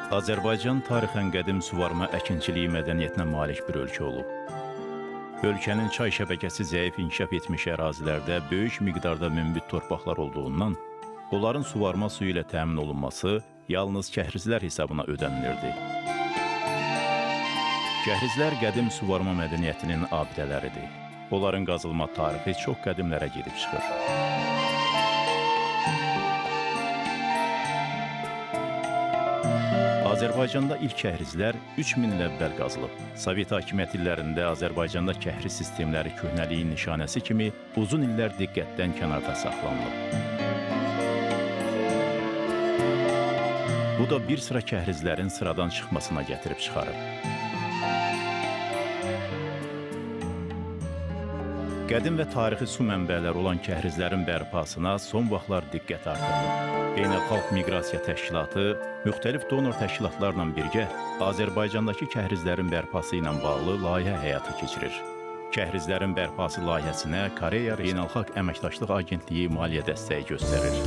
Azərbaycan tarixən qədim suvarma əkinçiliyi mədəniyyətinə malik bir ölkə olub. Ölkənin çay şəbəkəsi zəif inkişaf etmiş ərazilərdə böyük miqdarda münbit torpaqlar olduğundan, onların suvarma suyu ilə təmin olunması yalnız kəhrizlər hesabına ödənilirdi. Kəhrizlər qədim suvarma mədəniyyətinin abidələridir. Onların qazılma tarixi çox qədimlərə gedib çıxır. Azərbaycanda ilk kəhrizlər 3000 il əvvəl qazılıb. Sovet hakimiyyət illərində Azərbaycanda kəhriz sistemləri köhnəliyin nişanəsi kimi uzun illər diqqətdən kənarda saxlanılıb. Bu da bir sıra kəhrizlərin sıradan çıxmasına gətirib çıxarıb. Qədim və tarixi su mənbələri olan kəhrizlərin bərpasına son vaxtlar diqqət artırılıb. Beynəlxalq Miqrasiya Təşkilatı müxtəlif donor təşkilatlarla birgə Azərbaycandakı kəhrizlərin bərpası ilə bağlı layihə həyata keçirir. Kəhrizlərin bərpası layihəsinə Koreya Beynəlxalq Əməkdaşlıq Agentliyi maliyyə dəstəyi göstərir.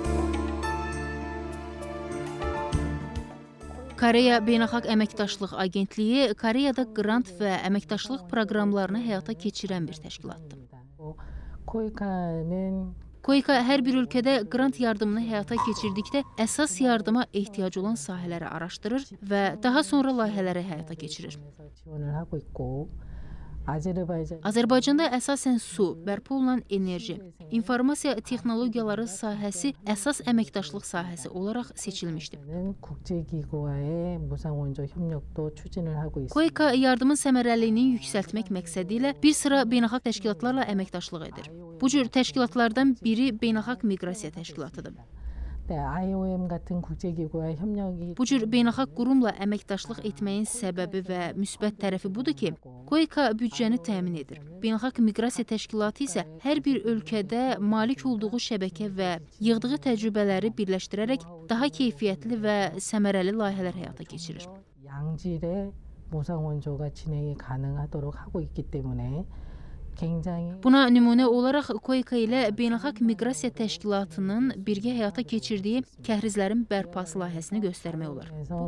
Koreya Beynəlxalq Əməkdaşlıq Agentliyi Koreyada qrant və əməkdaşlıq proqramlarını həyata keçirən bir təşkilatdır. KOICA hər bir ölkədə qrant yardımını həyata keçirdikdə əsas yardıma ehtiyac olan sahələri araşdırır və daha sonra layihələri həyata keçirir. Azərbaycanda əsasən su, bərpa olunan enerji, informasiya texnologiyaları sahəsi əsas əməkdaşlıq sahəsi olaraq seçilmişdir. KOICA yardımın səmərəliliyini yüksəltmək məqsədi ilə bir sıra beynəlxalq təşkilatlarla əməkdaşlıq edir. Bu cür təşkilatlardan biri Beynəlxalq Miqrasiya Təşkilatıdır. Bu cür beynəlxalq qurumla əməkdaşlıq etməyin səbəbi və müsbət tərəfi budur ki, KOICA büdcəni təmin edir. Beynəlxalq Miqrasiya Təşkilatı isə hər bir ölkədə malik olduğu şəbəkə və yığdığı təcrübələri birləşdirərək daha keyfiyyətli və səmərəli layihələr həyata keçirir. Buna nümunə olaraq KOICA ilə Beynəlxalq Miqrasiya Təşkilatının birgə həyata keçirdiyi kəhrizlərin bərpası layihəsini göstərmək olar.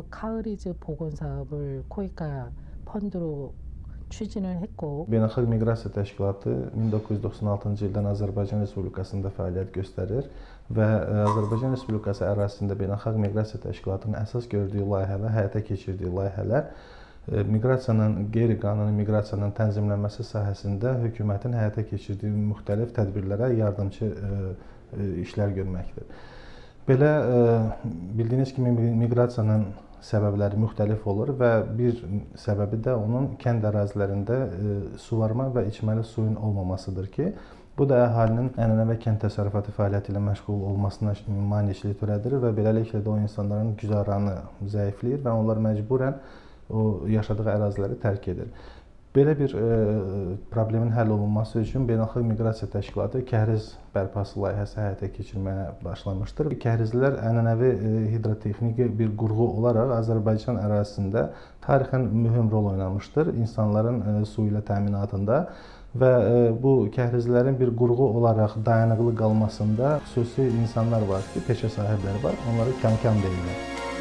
Beynəlxalq Miqrasiya Təşkilatı 1996-cı ildən Azərbaycan Respublikasında fəaliyyət göstərir və Azərbaycan Respublikası ərazisində Beynəlxalq Miqrasiya Təşkilatının əsas gördüyü layihələr, həyata keçirdiyi layihələr miqrasiyanın, qeyri-qanuni miqrasiyanın tənzimlənməsi sahəsində hökumətin həyata keçirdiyi müxtəlif tədbirlərə yardımçı işlər görməkdir. Belə bildiyiniz kimi miqrasiyanın səbəbləri müxtəlif olur və bir səbəbi də onun kənd ərazilərində suvarma və içməli suyun olmamasıdır ki, bu da əhalinin ənənəvi kənd təsərrüfatı fəaliyyəti ilə məşğul olmasına maneçilik törədir və beləliklə də o insanların güzəranı zəifləyir və onlar məcburən o yaşadığı əraziləri tərk edir. Belə bir problemin həll olunması üçün Beynəlxalq Miqrasiya Təşkilatı kəhriz bərpası layihəsi həyata keçirməyə başlamışdır. Kəhrizlər ənənəvi hidrotexniki bir qurğu olaraq Azərbaycan ərazisində tarixən mühüm rol oynamışdır insanların su ilə təminatında və bu kəhrizlərin bir qurğu olaraq dayanıqlı qalmasında xüsusi insanlar var ki, peşə sahibləri var, onları kankan deyirlər.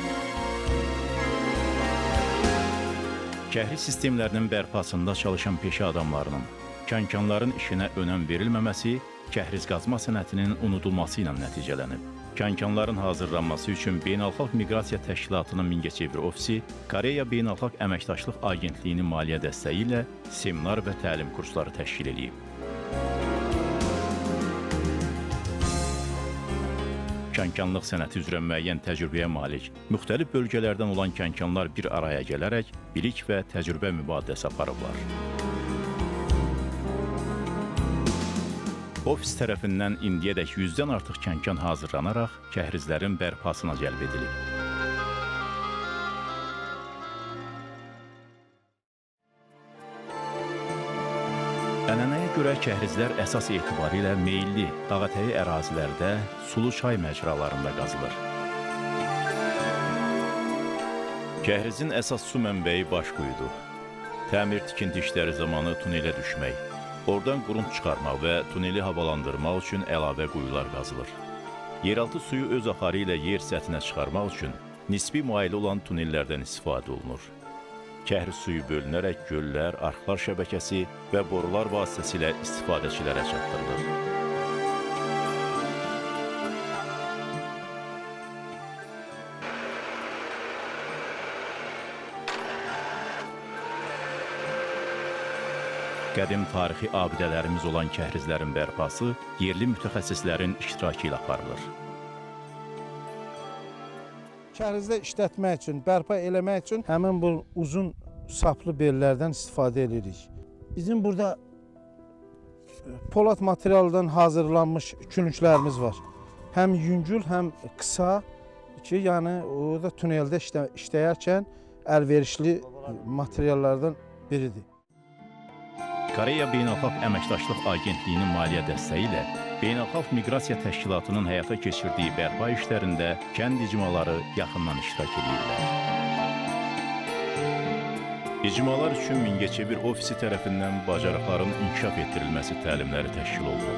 Kəhriz sistemlərinin bərpasında çalışan peşə adamlarının, kankanların işinə önəm verilməməsi kəhriz qazma sənətinin unudulması ilə nəticələnib. Kankanların hazırlanması üçün Beynəlxalq Miqrasiya Təşkilatının Mingəçevir ofisi Koreya Beynəlxalq Əməkdaşlıq Agentliyinin maliyyə dəstəyi ilə seminar və təlim kursları təşkil edib. Kankanlıq sənəti üzrə müəyyən təcrübəyə malik, müxtəlif bölgələrdən olan kankanlar bir araya gələrək bilik və təcrübə mübadiləsi aparıblar. Ofis tərəfindən indiyədək 100-dən artıq kankan hazırlanaraq kəhrizlərin bərpasına cəlb edilib. Ənənəyə görə kəhrizlər əsas etibarilə meyilli, dağətəyi ərazilərdə, sulu çay məcralarında qazılır. Kəhrizin əsas su mənbəyi baş quyudur. Təmir tikinti işləri zamanı tunelə düşmək, oradan qurunt çıxarmaq və tuneli havalandırmaq üçün əlavə quyular qazılır. Yeraltı suyu öz axarı ilə yer səthinə çıxarmaq üçün nisbi maylı olan tunellərdən istifadə olunur. Kəhriz suyu bölünərək göllər, arxlar şəbəkəsi və borular vasitəsilə istifadəçilərə çatdırılır. Qədim tarixi abidələrimiz olan kəhrizlərin bərpası yerli mütəxəssislərin iştirakı ilə aparılır. Kəhrizdə işlətmək üçün, bərpa eləmək üçün həmin bu uzun saplı bellərdən istifadə edirik. Bizim burada polad materialdan hazırlanmış külünklərimiz var. Həm yüngül, həm qısa ki, yəni orada tuneldə işləyərkən əlverişli materiallardan biridir. Koreya Beynəlxalq Əməkdaşlıq Agentliyinin maliyyə dəstəyi ilə Beynəlxalq Miqrasiya Təşkilatının həyata keçirdiyi bərpa işlərində kənd icmaları yaxından iştirak edirlər. İcmalar üçün Mingəçevir ofisi tərəfindən bacarıqların inkişaf etdirilməsi təlimləri təşkil olunur.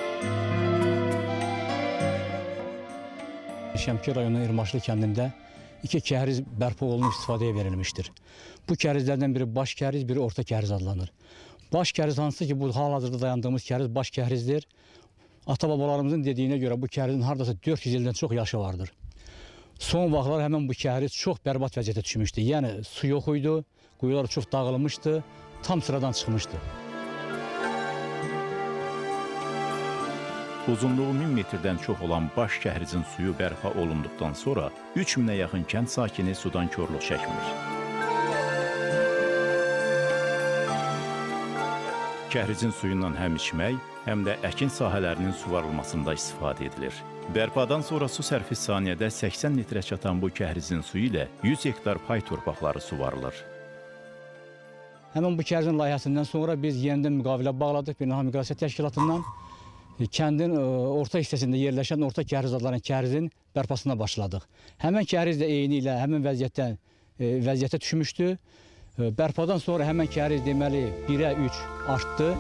Şəmkir rayonunun İrmaşlı kəndində 2 kəhriz bərpa olunub istifadəyə verilmişdir. Bu kəhrizlərdən biri baş kəhriz, biri orta kəhriz adlanır. Baş kəhriz hansı ki, bu hal-hazırda dayandığımız kəhriz baş kəhrizdir. Ata-babalarımızın dediyinə görə bu kərizin hardasa 400 ildən çox yaşı vardır. Son vaxtlar həmin bu kəhriz çox bərbad vəziyyətə düşmüşdü. Yəni su yox idi, quyular çox dağılmışdı, tam sıradan çıxmışdı. Uzunluğu 1000 metrdən çox olan baş kəhrizin suyu bərpa olunduqdan sonra 3000-ə yaxın kənd sakini sudan korluq çəkmir. Kəhrizin suyundan həm içmək, həm də əkin sahələrinin suvarılmasında istifadə edilir. Bərpadan sonra su sərfi saniyədə 80 litrə çatan bu kəhrizin suyu ilə 100 hektar pay torpaqları suvarılır. Həmin bu kəhrizin layihəsindən sonra biz yenidən müqavilə bağladıq Beynəlxalq Miqrasiya Təşkilatından. Kəndin orta hissəsində yerləşən orta kəhriz adlanan kəhrizin bərpasına başladıq. Həmin kəhriz də eyni ilə həmin vəziyyətə düşmüşdü. Bərpadan sonra həmin kəhriz deməli 1-ə 3 artdı.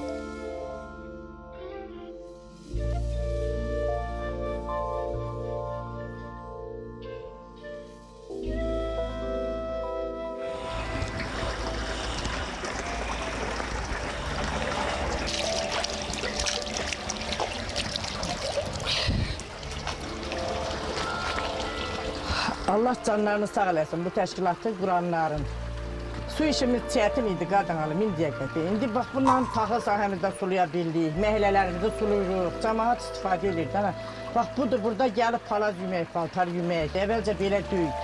Allah canlarını sağ eləsin bu təşkilatı quranların. Su işimiz çətin idi qadanalı, mindiyə qədər. İndi bax, bundan taxıl sahəmizdə sulaya bildik, məhəllələrimizi suluyuruq, cəmaat istifadə edir. Bax, budur, burada gəlib palaz yemək, paltar yemək, əvvəlcə belə döyük.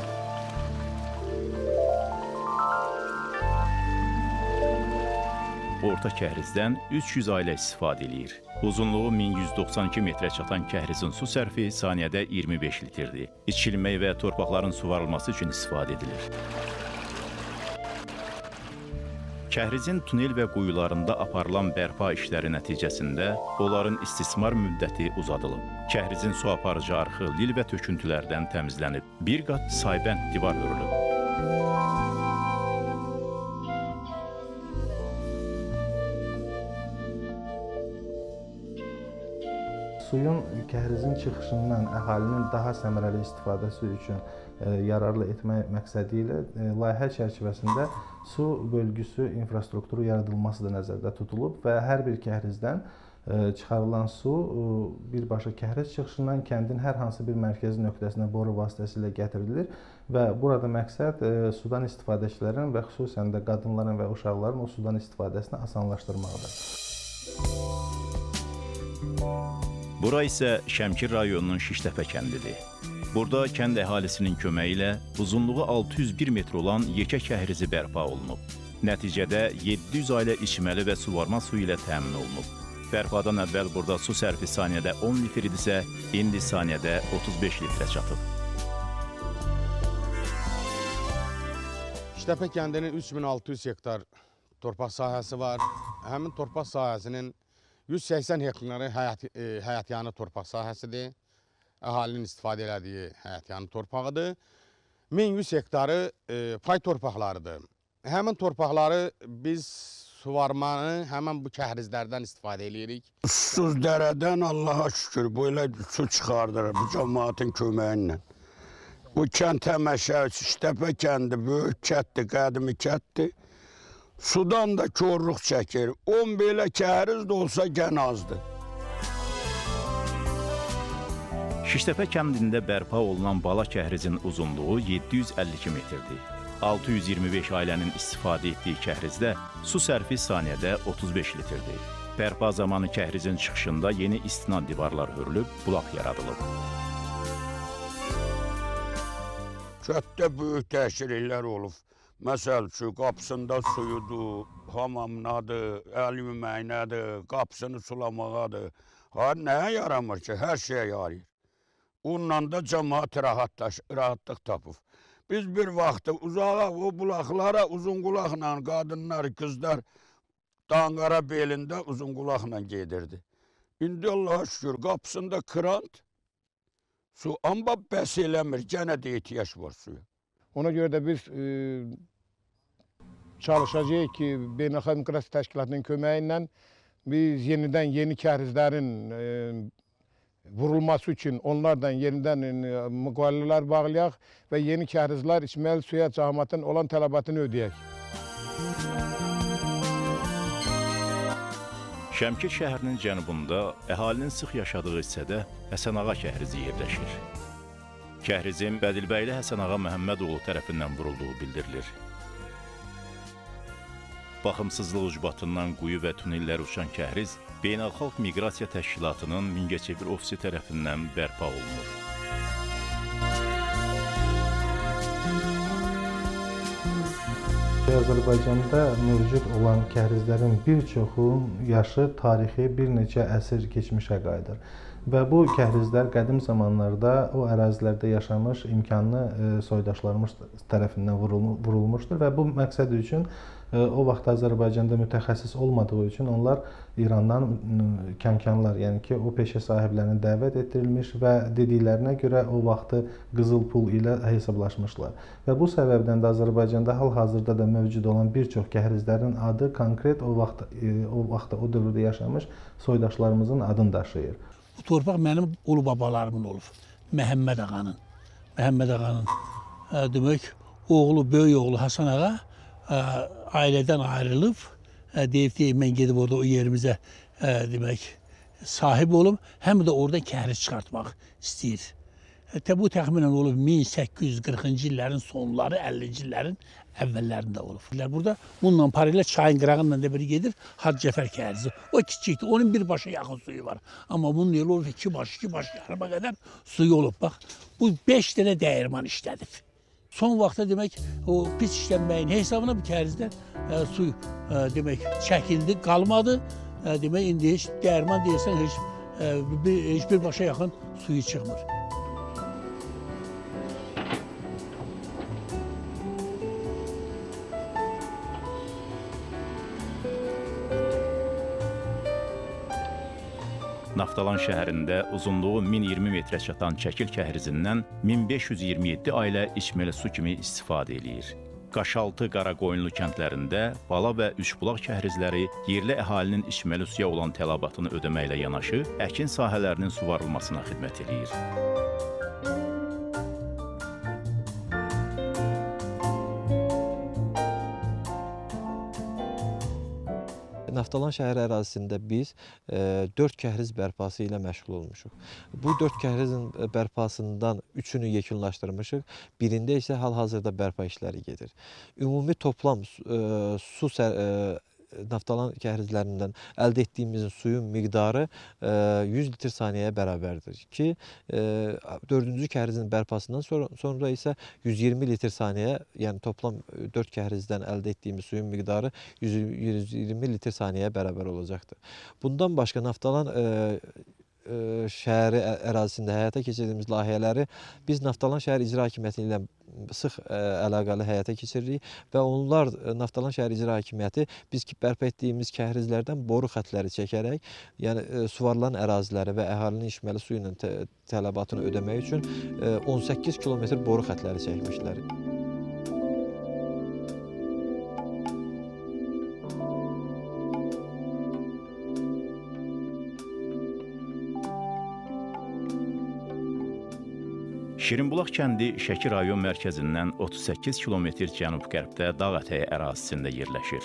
Orta kəhrizdən 300 ailə istifadə edir. Uzunluğu 1192 metrə çatan kəhrizin su sərfi saniyədə 25 litrdir. İçilmək və torpaqların suvarılması üçün istifadə edilir. Kəhrizin tunel və quyularında aparılan bərpa işləri nəticəsində onların istismar müddəti uzadılıb. Kəhrizin su aparıcı arxı lil və töküntülərdən təmizlənib. Bir qat saybənd divar örülüb. Suyun kəhrizin çıxışından əhalinin daha səmərəli istifadəsi üçün yararlı etmək məqsədi ilə layihə çərçivəsində su bölgüsü infrastrukturu yaradılması da nəzərdə tutulub və hər bir kəhrizdən çıxarılan su birbaşa kəhriz çıxışından kəndin hər hansı bir mərkəzi nöqtəsinə boru vasitəsilə gətirilir və burada məqsəd sudan istifadəçilərin və xüsusən də qadınların və uşaqların o sudan istifadəsini asanlaşdırmaqdır. Bura isə Şəmkir rayonunun Şiştəpə kəndidir. Burada kənd əhalisinin köməyi ilə uzunluğu 601 metr olan yekə kəhrizi bərpa olunub. Nəticədə 700 ailə içməli və suvarma suyu ilə təmin olunub. Bərpadan əvvəl burada su sərfi saniyədə 10 litr idisə, indi saniyədə 35 litrə çatıb. Şiştəpə kəndinin 3600 hektar torpaq sahəsi var. Həmin torpaq sahəsinin 180 hektarı həyətyanı torpaq sahəsidir. Əhalinin istifadə elədiyi həyətyanı torpağıdır. 1100 hektarı pay torpaqlarıdır. Həmin torpaqları biz suvarmanı həmin bu kəhrizlərdən istifadə edirik. Susuz dərədən Allaha şükür, belə su çıxardır bu cəmaatın köməyi ilə. Bu kənd həməşə Şiştəpə kəndi böyük kətdir, qədimi kətdir. Sudan da korluq çəkir. 10 belə kəhriz də olsa gən azdır. Şiştəpə kəndində bərpa olunan bala kəhrizin uzunluğu 752 metrdir. 625 ailənin istifadə etdiyi kəhrizdə su sərfi saniyədə 35 litrdir. Bərpa zamanı kəhrizin çıxışında yeni istinad divarlar hörülüb, bulaq yaradılıb. Kətdə böyük dəyişikliklər olub. Məsəl üçün, qapısında suyudur, hamamnadır, əl yeməyinədir, qapısını sulamağadır. Nəyə yaramır ki? Hər şeyə yarayır. Onunla da cəmaat rahatlıq tapıb. Biz bir vaxtı uzağa o bulaqlara uzun qulaqla qadınlar, qızlar Danqara belində uzun qulaqla gedirdi. İndi Allah'a şükür qapısında krant, su amma bəs eləmir, gənə də ehtiyac var suya. Ona görə də biz çalışacağıq ki, Beynəlxalq Miqrasiya Təşkilatının köməyi ilə biz yenidən yeni kəhrizlərin vurulması üçün onlardan yenidən müqavilələr bağlayaq və yeni kəhrizlər içməli suya cəmiyyətin olan tələbatını ödəyək. Şəmkir şəhərinin cənubunda əhalinin sıx yaşadığı hissədə Həsənağa kəhrizi yerləşir. Kəhrizin Bədilbəyli Həsənağa Məhəmmədoğlu tərəfindən vurulduğu bildirilir. Baxımsızlıq ucbatından quyu və tunellər uçan kəhriz Beynəlxalq Miqrasiya Təşkilatının Mingəçevir ofisi tərəfindən bərpa olunur. Azərbaycanda mövcud olan kəhrizlərin bir çoxu yaşı, tarixi bir neçə əsr keçmişə qayıdır. Və bu kəhrizlər qədim zamanlarda o ərazilərdə yaşamış imkanlı soydaşlarımız tərəfindən vurulmuşdur və bu məqsəd üçün o vaxt Azərbaycanda mütəxəssis olmadığı üçün onlar İrandan kəmkanlar, yəni ki, o peşə sahiblərini dəvət etdirilmiş və dediklərinə görə o vaxtı qızıl pul ilə hesablaşmışlar. Və bu səbəbdən də Azərbaycanda hal-hazırda da mövcud olan bir çox kəhrizlərin adı konkret o vaxtda o dövrdə yaşamış soydaşlarımızın adını daşıyır. Bu torpaq mənim ulu babalarımın olub. Məhəmməd ağanın. Məhəmməd ağanın demək, oğlu, böyük oğlu Hasan ağa ailədən ayrılıb, deyib mən gedib orada o yerimizə demək, sahib olub, həm də orada kəhriz çıxartmaq istəyir. Bu təxminən olub 1840-cı illərin sonları, 50-ci illərin əvvəllərində olub. Burada bununla paralel çayın qırağından da biri gedir, Hacı Cəfər kəhrizi. O kiçikdir, onun bir başa yaxın suyu var. Amma bunun yolu olub iki baş yarıma qədər suyu olub. Bax, bu 5 dənə dəyirman işlədib. Son vaxtda demək, o pis işlənməyin hesabına bu kəhrizdən su demək, çəkildi, qalmadı. Demək, indi heç dəyirman deyirsən, heç bir başa yaxın suyu çıxmır. Naftalan şəhərində uzunluğu 1020 metrə çatan çəkil kəhrizindən 1527 ailə içməli su kimi istifadə edir. Qaşaltı, Qaraqoyunlu kəndlərində bala və üçbulaq kəhrizləri yerli əhalinin içməli suya olan tələbatını ödəməklə yanaşı, əkin sahələrinin suvarılmasına xidmət edir. Naftalan şəhər ərazisində biz 4 kəhriz bərpası ilə məşğul olmuşuq. Bu 4 kəhrizin bərpasından 3-ünü yekunlaşdırmışıq, birində isə hal-hazırda bərpa işləri gedir. Ümumi toplam Naftalan kəhrizlərindən əldə etdiyimiz suyun miqdarı 100 litr saniyəyə bərabərdir ki, 4-cü kəhrizin bərpasından sonra isə 120 litr saniyəyə, yəni toplam 4 kəhrizdən əldə etdiyimiz suyun miqdarı 120 litr saniyəyə bərabər olacaqdır. Bundan başqa Naftalan şəhəri ərazisində həyata keçirdiyimiz layihələri biz Naftalan şəhər icra hakimiyyəti ilə sıx əlaqəli həyata keçiririk və onlar Naftalan şəhər icra hakimiyyəti biz bərpa etdiyimiz kəhrizlərdən boru xətləri çəkərək, yəni suvarılan əraziləri və əhalinin içməli suyu ilə tələbatını ödəmək üçün 18 kilometr boru xətləri çəkmişlər. Şirinbulaq kəndi Şəki rayon mərkəzindən 38 kilometr cənub-qərbdə dağ ətəyi ərazisində yerləşir.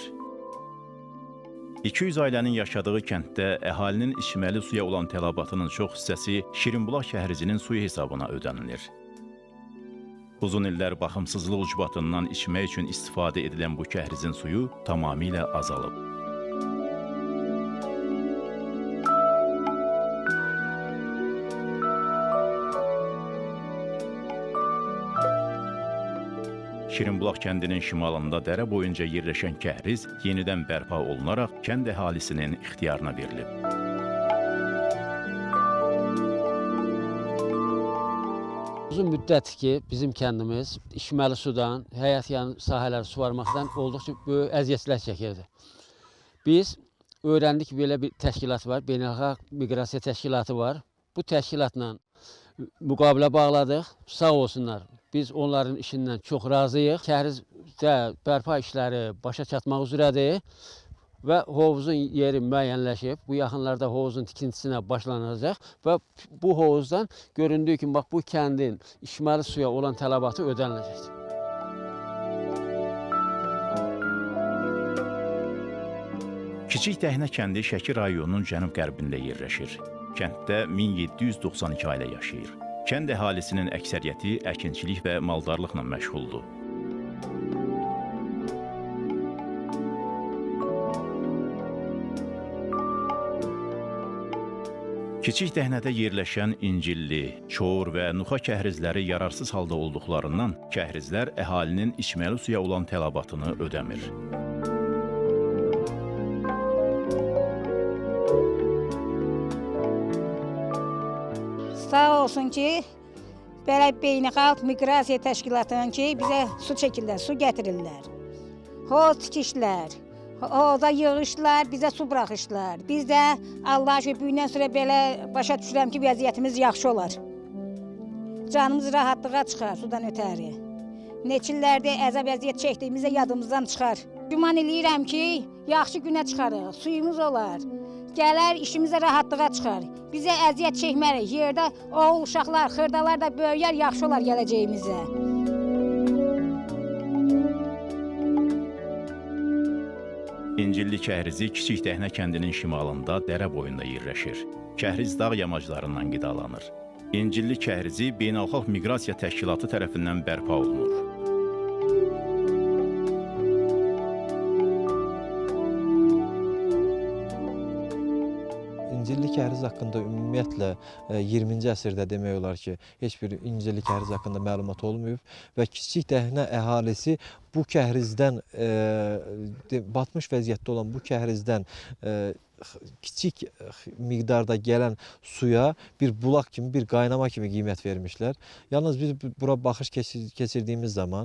200 ailənin yaşadığı kənddə əhalinin içməli suya olan tələbatının çox hissəsi Şirinbulaq kəhrizinin suyu hesabına ödənilir. Uzun illər baxımsızlıq ucbatından içmək üçün istifadə edilən bu kəhrizin suyu tamamilə azalıb. Şirinbulaq kəndinin şimalında dərə boyunca yerləşən kəhriz yenidən bərpa olunaraq kənd əhalisinin ixtiyarına verilib. Uzun müddətdir ki, bizim kəndimiz içməli sudan, həyatyanı sahələri suvarmaqdan olduqca böyük əziyyətlər çəkirdi. Biz öyrəndik ki, belə bir təşkilat var, beynəlxalq miqrasiya təşkilatı var. Bu təşkilatla müqabilə bağladıq, sağ olsunlar. Biz onların işindən çox razıyıq. Kəhrizdə bərpa işləri başa çatmaq üzrədir və hovuzun yeri müəyyənləşib. Bu yaxınlarda hovuzun tikintisinə başlanacaq və bu hovuzdan göründüyü kimi bax, bu kəndin içməli suya olan tələbatı ödəniləcəkdir. Kiçik Dəhnə kəndi Şəki rayonunun cənub-qərbində yerləşir. Kənddə 1792 ailə yaşayır. Kənd əhalisinin əksəriyyəti əkinçilik və maldarlıqla məşğuldur. Kiçik Dəhnədə yerləşən İncilli, Çor və Nuxa kəhrizləri yararsız halda olduqlarından kəhrizlər əhalinin içməli suya olan tələbatını ödəmir. Sağ olsun ki, belə beynəlxalq miqrasiya təşkilatının ki, bizə su çəkirlər, su gətirirlər. Hoz tikişlər, hoza yığışlar, bizə su buraxışlar. Biz də Allah şükür gündən sonra belə başa düşürəm ki, vəziyyətimiz yaxşı olar. Canımız rahatlığa çıxar sudan ötəri. Neçillərdə əzab əziyyət çəkdiyimizdə yadımızdan çıxar. Güman eləyirəm ki, yaxşı günə çıxarıq, suyumuz olar. Gələr, işimizə rahatlığa çıxar. Bizə əziyyət çəkmərik. Yerdə oğul uşaqlar, xırdalar da böyüyər, yaxşı olar gələcəyimizə. İncilli kəhrizi Kiçik Dəhnə kəndinin şimalında dərə boyunda yerləşir. Kəhriz dağ yamaclarından qidalanır. İncilli kəhrizi Beynəlxalq Miqrasiya Təşkilatı tərəfindən bərpa olunur. İncilli kəhriz haqqında ümumiyyətlə 20-ci əsrdə demək olar ki, heç bir İncilli kəhriz haqqında məlumat olmayıb və Kiçik Dəhnə əhalisi bu kəhrizdən, batmış vəziyyətdə olan bu kəhrizdən kiçik miqdarda gələn suya bir bulaq kimi, bir qaynama kimi qiymət vermişlər. Yalnız biz bura baxış keçirdiyimiz zaman,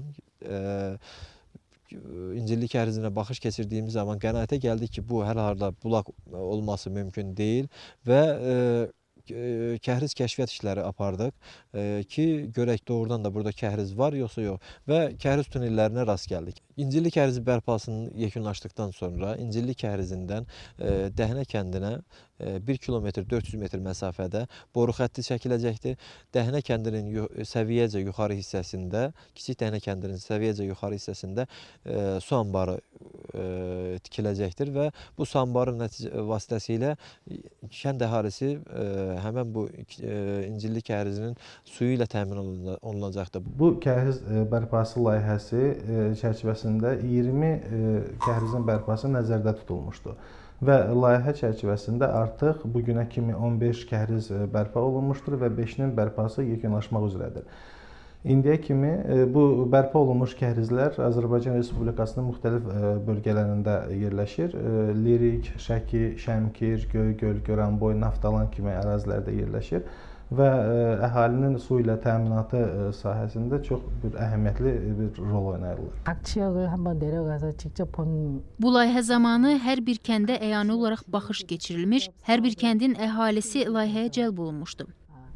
İncilli kəhrizinə baxış keçirdiyimiz zaman qənaətə gəldik ki, bu hər-harda bulaq olması mümkün deyil və kəhriz kəşfiyyat işləri apardıq ki, görək doğrudan da burada kəhriz var, yoxsa yox və kəhriz tunellərinə rast gəldik. İncilli kəhrizi bərpasının yekunlaşdıqdan sonra İncilli kəhrizindən Dəhnə kəndinə 1 kilometr 400 metr məsafədə boru xətti çəkiləcəkdir. Dəhnə kəndinin səviyyəcə yuxarı hissəsində, Kiçik Dəhnə kəndinin səviyyəcə yuxarı hissəsində su anbarı tikiləcəkdir və bu su anbarı vasitəsilə kənd əhalisi həmən bu İncilli kəhrizinin suyu ilə təmin olunacaqdır. Bu kəhriz bərpası layihəsi çərçivəsində 20 kəhrizin bərpası nəzərdə tutulmuşdur. Və layihə çərçivəsində artıq bugünə kimi 15 kəhriz bərpa olunmuşdur və 5-nin bərpası yekunlaşmaq üzrədir. İndiyə kimi bu bərpa olunmuş kəhrizlər Azərbaycan Respublikasının müxtəlif bölgələrində yerləşir. Lirik, Şəki, Şəmkir, Göygöl, Göranboy, Naftalan kimi ərazilərdə yerləşir və əhalinin su ilə təminatı sahəsində çox bir əhəmiyyətli bir rol oynayırlar. Bu layihə zamanı hər bir kəndə əyani olaraq baxış keçirilmiş, hər bir kəndin əhalisi layihəyə cəlb olunmuşdu.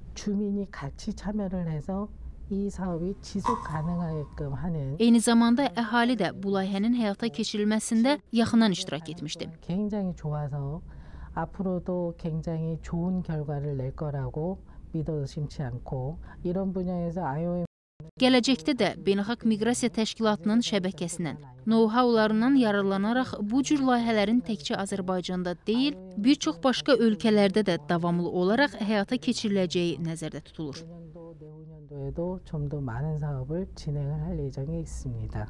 Eyni zamanda əhali də bu layihənin həyata keçirilməsində yaxından iştirak etmişdi. 믿어도 심치 않고 이런 분야에서 IOM Gələcəkdə də Beynəlxalq Miqrasiya Təşkilatının şəbəkəsindən, know-howlarından yararlanaraq bu cür layihələrin təkcə Azərbaycanda deyil, bir çox başqa ölkələrdə də davamlı olaraq həyata keçiriləcəyi nəzərdə tutulur. 내후년도에도 좀 더 많은 사업을 진행을 할 예정에 있습니다.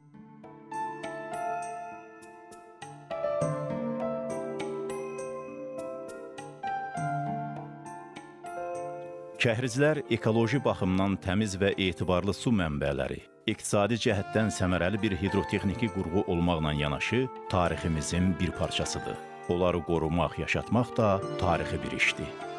Kəhrizlər ekoloji baxımdan təmiz və etibarlı su mənbələri, iqtisadi cəhətdən səmərəli bir hidrotexniki qurğu olmaqla yanaşı, tariximizin bir parçasıdır. Onları qorumaq, yaşatmaq da tarixi bir işdir.